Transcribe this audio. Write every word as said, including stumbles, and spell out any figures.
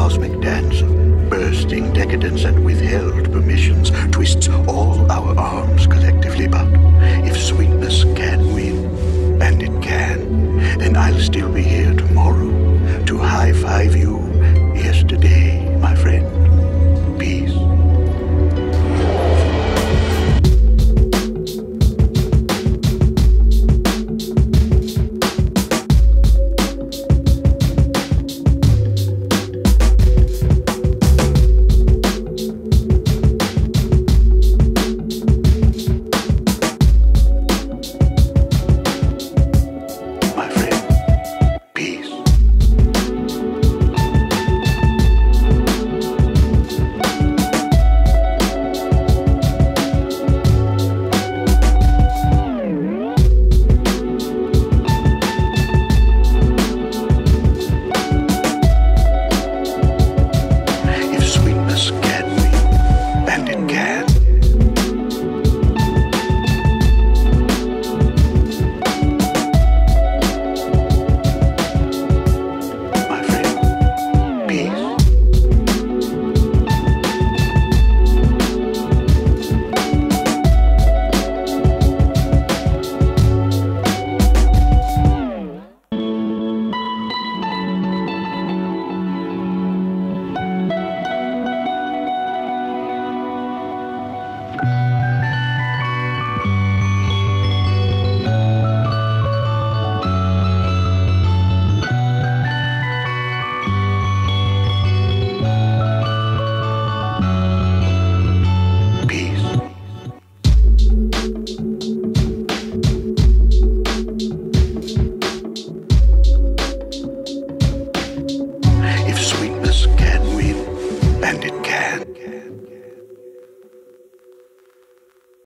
cosmic dance of bursting decadence and withheld permissions twists all our arms collectively. But if sweetness can win, and it can, then I'll still be here tomorrow to high-five you yesterday, my friend. Peace. If sweetness can win, and it can.